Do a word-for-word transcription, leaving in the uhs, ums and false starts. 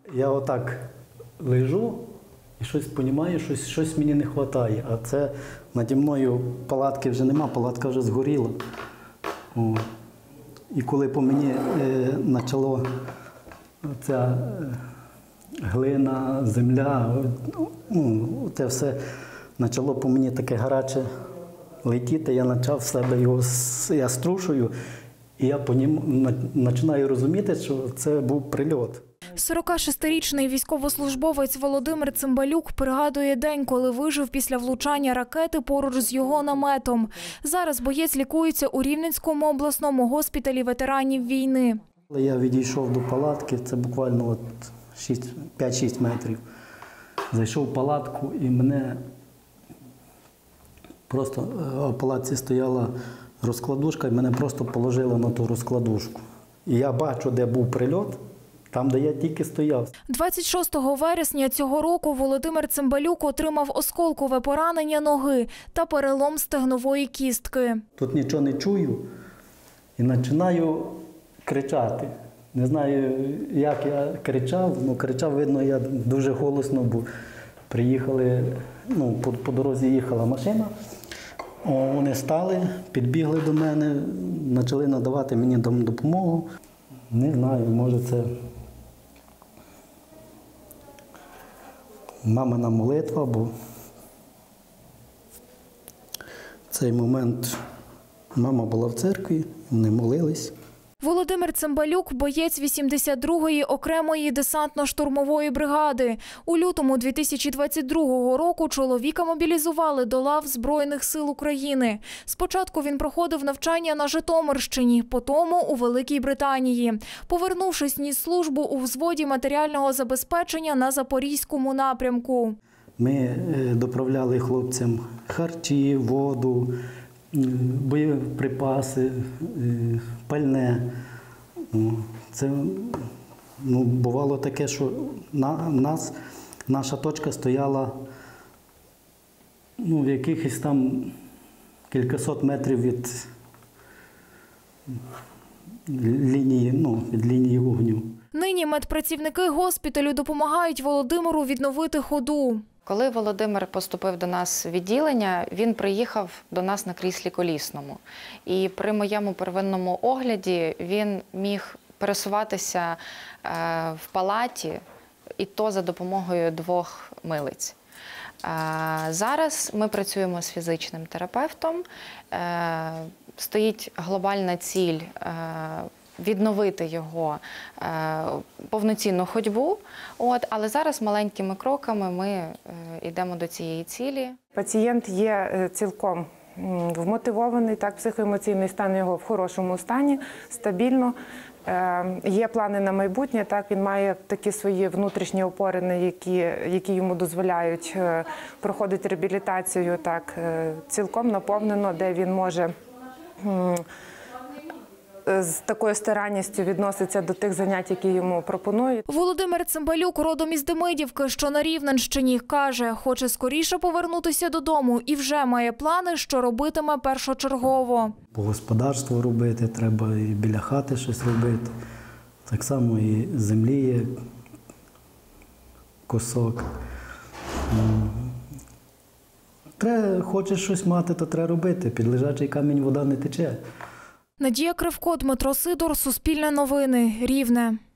Я отак лежу і щось розумію, щось, щось мені не вистачає. А це наді мною палатки вже нема, палатка вже згоріла. О. І коли по мені е, почало ця е, глина, земля, ну, це все почало по мені таке гаряче летіти, я почав в себе його, я струшую, і я по ньому починаю розуміти, що це був прильот. сорокашестирічний військовослужбовець Володимир Цимбалюк пригадує день, коли вижив після влучання ракети поруч з його наметом. Зараз боєць лікується у Рівненському обласному госпіталі ветеранів війни. Я відійшов до палатки, це буквально от п'ять-шість метрів. Зайшов в палатку і мене просто в палатці стояла розкладушка, і мене просто положили на ту розкладушку. І я бачу, де був прильот, там, де я тільки стояв. двадцять шостого вересня цього року Володимир Цимбалюк отримав осколкове поранення ноги та перелом стегнової кістки. Тут нічого не чую і починаю кричати. Не знаю, як я кричав, ну кричав, видно, я дуже голосно, бо приїхали, ну, по, по дорозі їхала машина. О, вони стали, підбігли до мене, почали надавати мені допомогу. Не знаю, може це мамина молитва, бо в цей момент мама була в церкві, вони молились. Володимир Цимбалюк – боєць вісімдесят другої окремої десантно-штурмової бригади. У лютому дві тисячі двадцять другого року чоловіка мобілізували до лав Збройних сил України. Спочатку він проходив навчання на Житомирщині, потім у Великій Британії. Повернувшись, ніс службу у взводі матеріального забезпечення на Запорізькому напрямку. Ми доправляли хлопцям харчі, воду, боєприпаси, пальне. Це, ну, бувало таке, що на нас, наша точка стояла, ну, в якихось там кількасот метрів від лінії, ну, від лінії вогню. Нині медпрацівники госпіталю допомагають Володимиру відновити ходу. Коли Володимир поступив до нас в відділення, він приїхав до нас на кріслі колісному. І при моєму первинному огляді він міг пересуватися в палаті, і то за допомогою двох милиць. Зараз ми працюємо з фізичним терапевтом. Стоїть глобальна ціль відновити його е, повноцінну ходьбу, от, але зараз маленькими кроками ми е, йдемо до цієї цілі. Пацієнт є цілком вмотивований, так, психоемоційний стан його в хорошому стані, стабільно. Е, є плани на майбутнє, так, він має такі свої внутрішні опори, які, які йому дозволяють е, проходити реабілітацію так, е, цілком наповнено, де він може е, з такою старанністю відноситься до тих занять, які йому пропонують. Володимир Цимбалюк родом із Демидівки, що на Рівненщині, каже, хоче скоріше повернутися додому і вже має плани, що робитиме першочергово. По господарству робити, треба і біля хати щось робити. Так само і землі є кусок. Треба, хочеш щось мати, то треба робити. Під лежачий камінь вода не тече. Надія Кривко, Дмитро Сидор, Суспільне новини, Рівне.